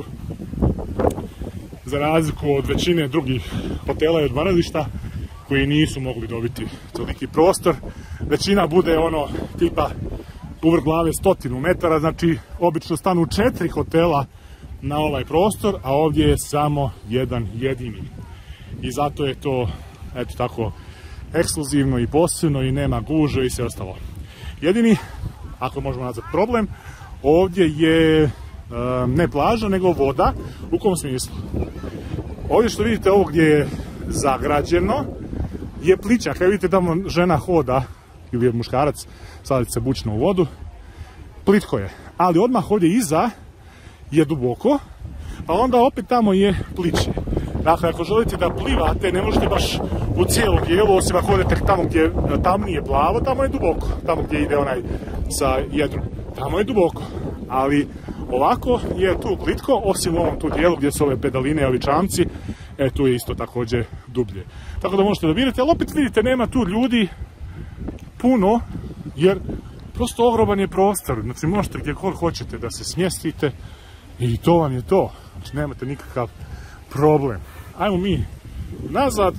za razliku od većine drugih hotela i odmarališta koji nisu mogli dobiti toliki prostor. Većina bude tipa uvrh glave 100 metara, znači obično stanu 4 hotela na ovaj prostor, a ovdje je samo jedan jedini. I zato je to, eto tako, ekskluzivno i posebno i nema gužve i sve ostalo. Jedini, ako možemo nazvati problem, ovdje je ne plaža, nego voda. U kom smislu? Ovdje što vidite, ovo gdje je zagrađeno, je plićak. Evo vidite tamo žena hoda, ili je muškarac, stavlja se bučno u vodu. Plitko je. Ali odmah ovdje iza je duboko, a onda opet tamo je pliće. Dakle, ako želite da plivate, ne možete baš u cijelom dijelu, osim ako odete tamo gdje tamnije plavo, tamo je duboko. Tamo gdje ide onaj sa jedrom. Tamo je duboko. Ali ovako je tu plitko, osim u ovom tu dijelu gdje su ove pedaline, ovi čamci, tu je isto također dublje. Tako da možete da birate, ali opet vidite, nema tu ljudi puno, jer prosto ogroman je prostor. Znači možete gdje god hoćete da se smjestite i to vam je to. Znači nemate nikakav problem. Ajmo mi nazad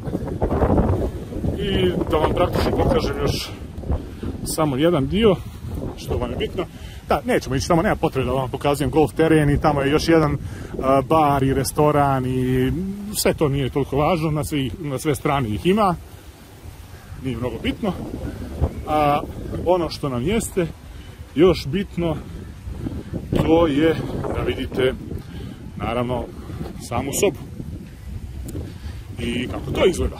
i da vam praktično pokažem još samo jedan dio, što vam je bitno. Da, nećemo ići tamo, nema potrebe da vam pokazujem golf teren i tamo je još jedan bar i restoran i sve to nije toliko važno, na sve strane ih ima, nije mnogo bitno. A ono što nam jeste još bitno, to je da vidite naravno samu sobu i kako to izgleda.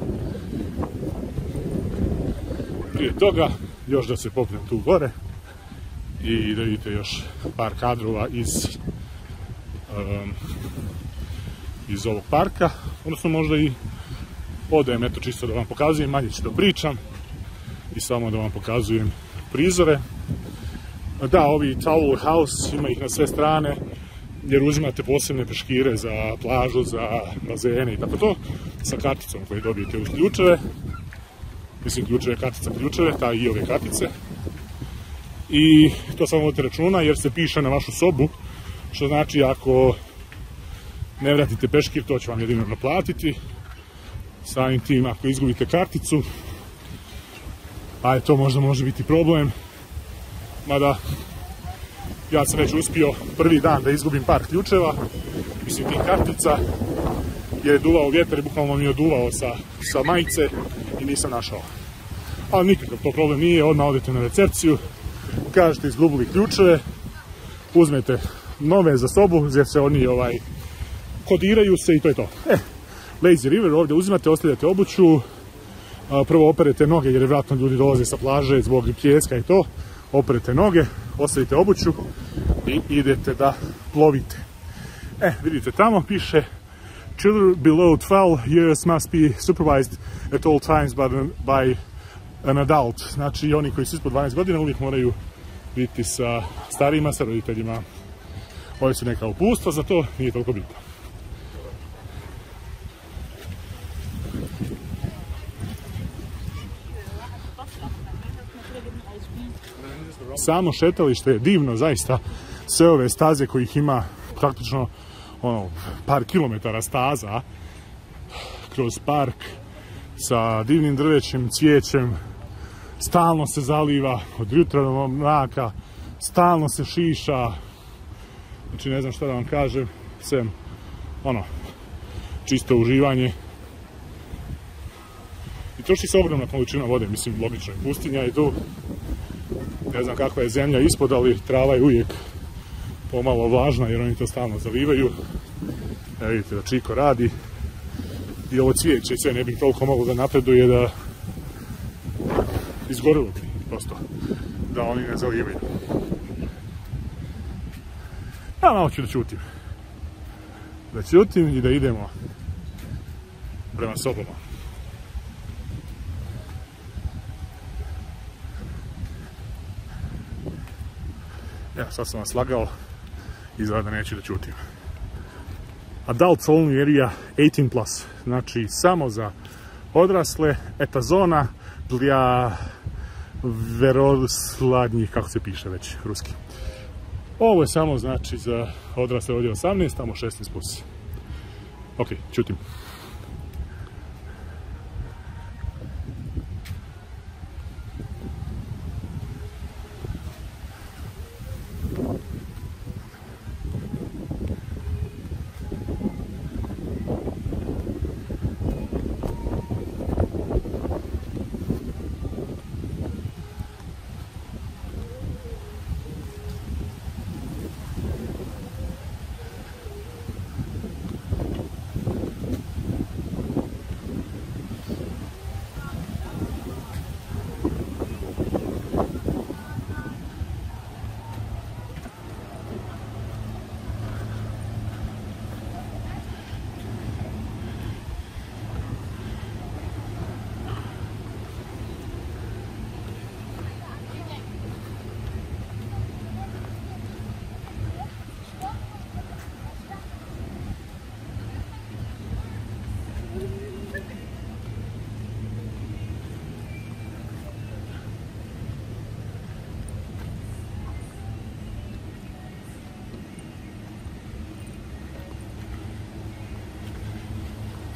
Prije toga još da se popnem tu gore i da vidite još par kadrova iz ovog parka, odnosno možda i odajem, eto čisto da vam pokazujem, manje ću da pričam i samo da vam pokazujem prizore. Da, ovi Towel House, ima ih na sve strane, jer uzimate posebne peškire za plažu, za bazene i tako to, sa karticom koje dobijete uz ključeve. Mislim, ključeve, kartica, ključeve, i ove kartice. I to samo vodite računa jer se piše na vašu sobu, što znači ako ne vratite peškir, to će vam jedino naplatiti. Samim tim, ako izgubite karticu, to možda može biti problem. Mada, ja sam već uspio prvi dan da izgubim par ključeva, mislim tih kartica, jer je duvao vjetar i bukvalno mi je oduvao sa majice i nisam našao. Ali nikakav to problem nije, odmah odete na recepciju, kažete izgubili ključeve, uzmete nove za sobu, gdje se oni kodiraju se i to je to. Lazy River, ovdje uzimate, ostavljate obuću, prvo operete noge jer vjerojatno ljudi dolaze sa plaže zbog pijeska i to, operete noge, ostavite obuću i idete da plovite. Vidite tamo piše Children below 12 years must be supervised at all times by an adult. Znači oni koji su ispod 12 godina uvijek moraju biti sa starijima, sa roditeljima. Ovo su neka upustva, za to nije toliko bitno. Samo šetalište je divno, zaista. Sve ove staze kojih ima praktično par kilometara staza kroz park sa divnim drvećem, cvijećem, stalno se zaliva od jutra do mraka, stalno se šiša, znači ne znam šta da vam kažem, sem čisto uživanje. I troši se ogromna količina vode, mislim logično je pustinja je tu, ne znam kakva je zemlja ispod, ali trava je uvijek pomalo vlažna jer oni to stalno zalivaju. Evo vidite da Čiko radi i ovo cvijeće i sve ne bih toliko moglo da napreduje da izgorilo bi prosto, da oni ne zalivaju. Ja malo ću da ćutim. Da ćutim i da idemo prema sobama. Evo, sad sam vas slagao, izgleda da neću da ćutim. Adults only area 18+, znači samo za odrasle, eta zona dla verosladnjih, kako se piše već ruski. Ovo je samo znači za odrasle, ovdje 18, tamo 16+. Ok, ćutim.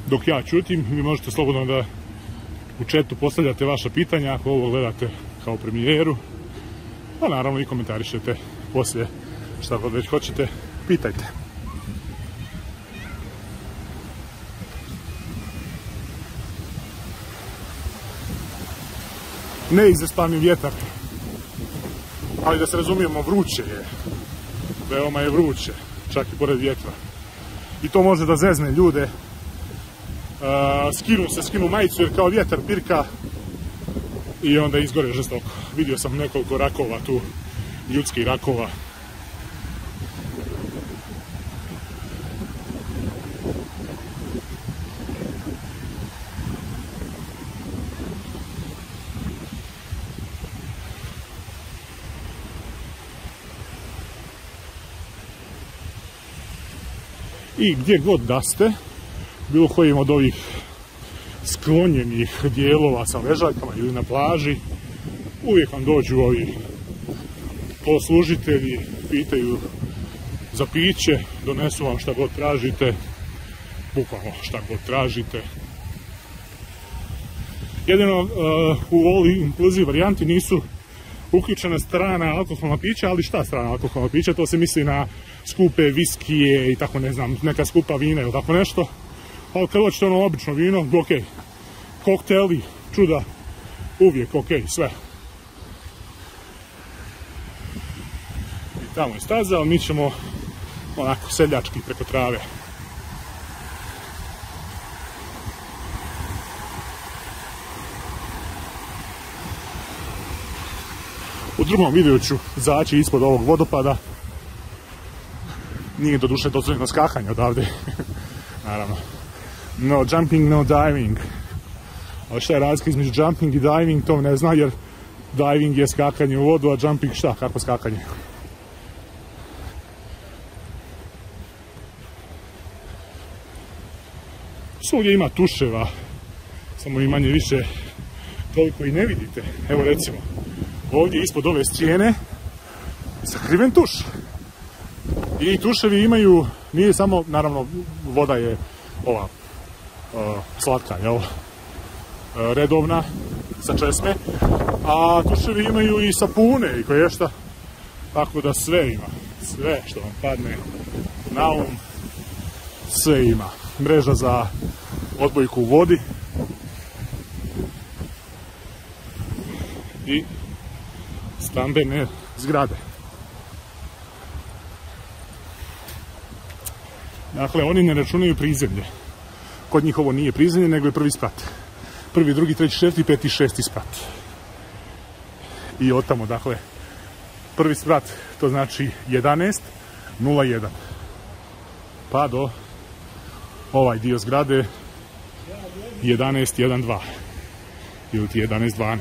dok ja ćutim, vi možete slobodno da u chatu postavljate vaša pitanja ako ovo gledate kao premijeru, a naravno i komentarišete poslije šta god već hoćete, pitajte. Neizaspavni vjetar, ali da se razumijemo, vruće je, veoma je vruće, čak i pored vjetra. I to može da zezne ljude, skinu majicu jer kao vjetar pirka i onda izgore žestoko. Vidio sam nekoliko rakova tu, ljudskih rakova. I gdje god da ste, bilo kojim od ovih sklonjenih dijelova sa ležaljkama ili na plaži, uvijek vam dođu ovi poslužitelji, pitaju za piće, donesu vam šta god tražite, bukvalno šta god tražite. Jedino u ovoj inkluziv varijanti nisu uključena strana alkoholna pića, ali šta strana alkoholna pića? To se misli na skupe viskije i tako, ne znam, neka skupa vina ili tako nešto. Ali kad hoćete ono obično vino, ok. Kokteli, čuda, uvijek ok, sve. I tamo je staza, ali mi ćemo onako seljački preko trave. U drugom videu ću zaći ispod ovog vodopada. Nije do duše dozvoljeno skakanje odavde. Naravno. No jumping, no diving. Ali šta je razlika između jumping i diving, to ne zna, jer diving je skakanje u vodu, a jumping šta, kako skakanje? Svugdje ima tuševa, samo i manje više toliko i ne vidite. Evo recimo, ovdje ispod ove stijene sakriven tuš. I tuševi imaju, nije samo, naravno, voda je ova slatka, jel? Redovna, sa česme, a tuševi imaju i sapune i koješta, tako da sve ima, sve što vam padne na um, sve ima. Mreža za odbojku u vodi i stambene zgrade. Dakle, oni ne računaju prizemlje. Kod njih ovo nije prizemlje, nego je prvi sprat. Prvi, drugi, treći, četvrti, peti, šesti sprat. I od tamo, dakle, prvi sprat, to znači 11.01. Pa do ovaj dio zgrade 11.12. Ili ti 11.12.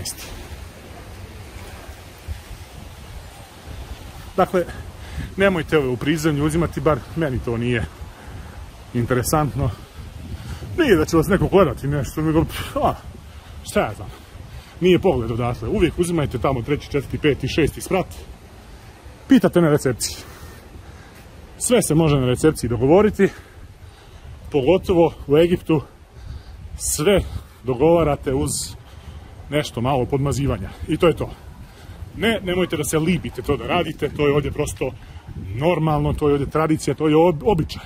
Dakle, nemojte ove u prizemlju uzimati, bar meni to nije interesantno. Nije da će vas neko gledati nešto, nego, šta ja znam, nije pogled odatle. Uvijek uzimajte tamo 3., 4., 5., 6. sprat, pitate na recepciji. Sve se može na recepciji dogovoriti, pogotovo u Egiptu sve dogovarate uz nešto malo podmazivanja. I to je to. Nemojte da se libite to da radite, to je ovdje prosto normalno, to je ovdje tradicija, to je običaj.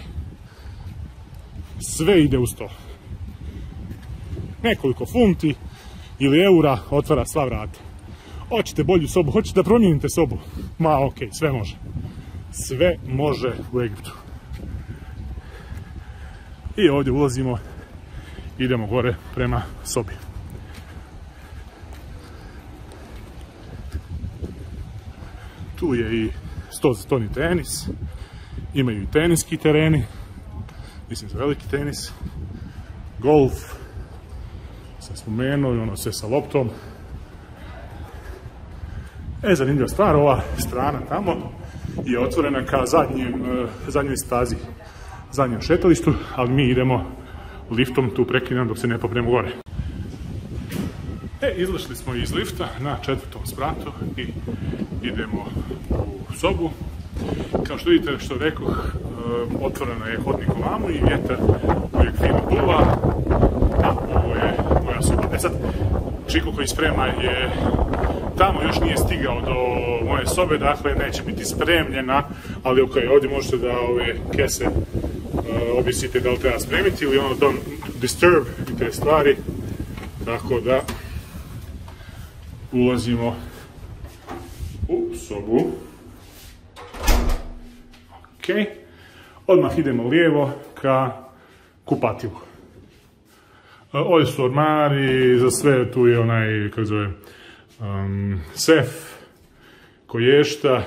Sve ide uz to. Nekoliko funti ili eura otvara sva vrata. Hoćete bolju sobu, hoćete da promijenite sobu, ma ok, sve može. Sve može u Egiptu. I ovdje ulazimo, idemo gore prema sobi. Tu je i stoni tenis, imaju i teniski tereni, mislim za veliki tenis, golf, sam spomenuo i ono sve sa loptom. Zanimljiva stvar, ova strana tamo je otvorena ka zadnjoj stazi, zadnjem šetalištu, ali mi idemo liftom tu prekinam dok se ne popnemo gore. Izašli smo iz lifta na 4. spratu i idemo u sobu. Kao što vidite, što rekoh, otvoreno je hodnik ovamo i vjetar uvijek fino duva. A ovo je moja soba. E sad, Čiko koji sprema je tamo, još nije stigao do moje sobe, dakle neće biti spremljena, ali ok, ovdje možete da ove kese objesite da li treba spremiti ili ono don't disturb i te stvari, tako da ulazimo u sobu. Ok, odmah idemo lijevo ka kupatilu. Ovdje su ormari, za sve tu je onaj, kako zove, sef, koješta,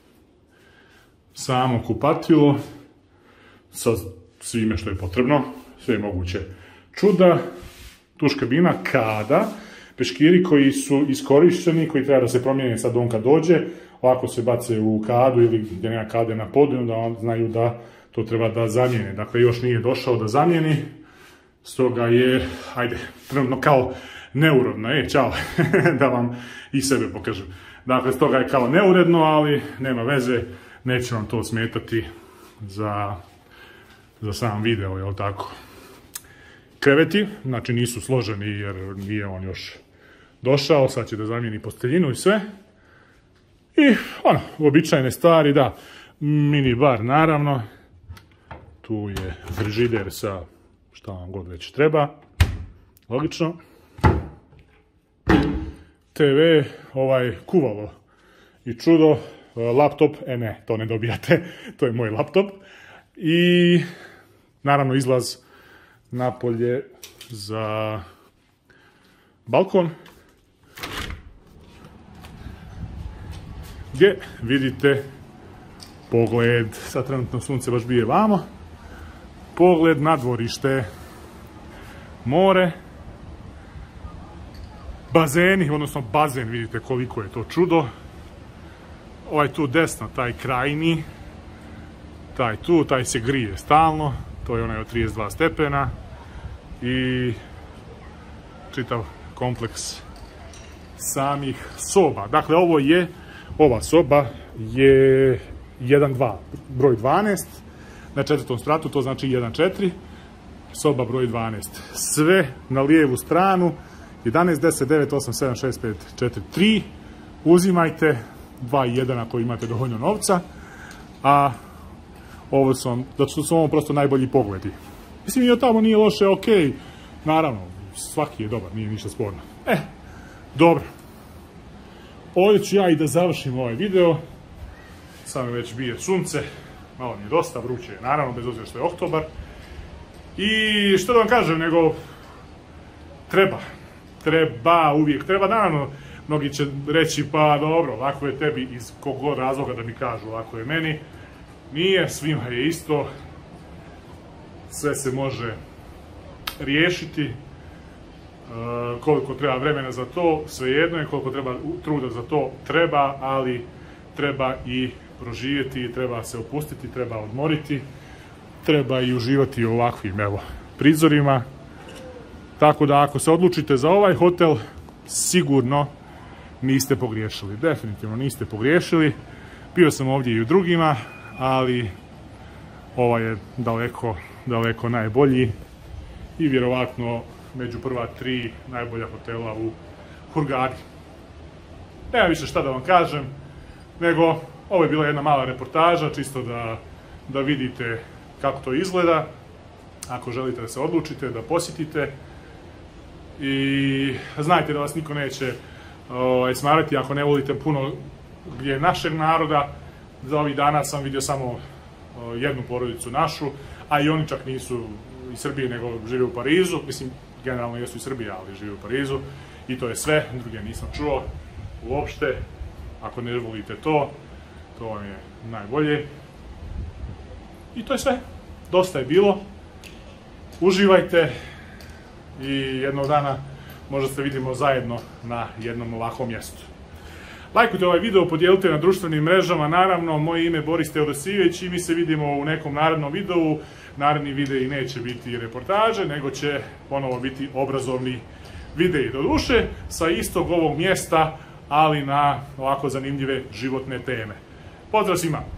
samo kupatilo, sa svime što je potrebno, sve moguće čuda, tuš kabina, kada, peškiri koji su iskorišteni, koji treba da se promijene sad on kad dođe, ovako se bace u kadu ili gdje nema kade na podu, onda on znaju da to treba da zamijene. Dakle, još nije došao da zamijeni, stoga je, ajde, trenutno kao neurodno, čao, da vam i sebe pokažem. Dakle, stoga je kao neuredno, ali nema veze, neće vam to smetati za sam video, jel tako? Kreveti, znači nisu složeni jer nije on još došao, sad će da zamijeni posteljinu i sve. I, ono, uobičajene stvari, da, mini bar naravno, tu je frižider sa šta vam god već treba, logično. TV, kuvalo i čudo, laptop, ne, to ne dobijate, to je moj laptop. I naravno izlaz napolje za balkon, gdje vidite pogled, sad trenutno sunce baš bije vamo, pogled na dvorište, more, bazeni, odnosno bazen, vidite koliko je to čudo. Ovaj tu desno, taj krajni, taj se grije stalno, to je onaj od 32 stepena i čitav kompleks samih soba. Dakle, ova soba je 1-2, broj 12, na 4. spratu, to znači 1-4, soba broj 12. Sve na lijevu stranu, 11, 10, 9, 8, 7, 6, 5, 4, 3, uzimajte, 2 i 1 ako imate dovoljno novca, a zato što su ovo prosto najbolji pogledi. Mislim, i od tamo nije loše, ok, naravno, svaki je dobar, nije ništa sporno. Dobro. Ovdje ću ja i da završim ovaj video, samo već bije sunce, malo mi je dosta, vruće je, naravno, bez obzira što je oktobar. I što da vam kažem, nego uvijek treba, naravno, mnogi će reći, pa dobro, ovako je tebi iz kog razloga da mi kažu, ovako je meni. Nije, svima je isto, sve se može riješiti, koliko treba vremena za to, svejedno je, koliko treba truda za to, treba, ali treba i proživjeti, treba se opustiti, treba odmoriti, treba i uživati u ovakvim, prizorima. Tako da ako se odlučite za ovaj hotel, sigurno niste pogriješili, definitivno niste pogriješili. Bio sam ovdje i u drugima, ali ovaj je daleko najbolji i vjerovatno među prva 3 najbolja hotela u Hurgadi. Nema više šta da vam kažem, nego ovo je bila jedna mala reportaža, čisto da vidite kako to izgleda. Ako želite da se odlučite, da posjetite. I znajte da vas niko neće smarati ako ne volite puno gdje je našeg naroda. Za ovih dana sam vidio samo jednu porodicu našu, a i oni čak nisu iz Srbije nego žive u Parizu. Mislim, generalno jesu iz Srbije, ali žive u Parizu. I to je sve, druge nisam čuo uopšte. Ako ne volite to vam je najbolje. I to je sve. Dosta je bilo. Uživajte i jednog dana možda se vidimo zajedno na jednom ovakvom mjestu. Lajkujte ovaj video, podijelite na društvenim mrežama, naravno, moje ime je Boris Teodosijević i mi se vidimo u nekom narednom videu. Naredni videi neće biti reportaže, nego će ponovo biti obrazovni videi. Doduše, sa istog ovog mjesta, ali na ovako zanimljive životne teme. Pozdrav svima!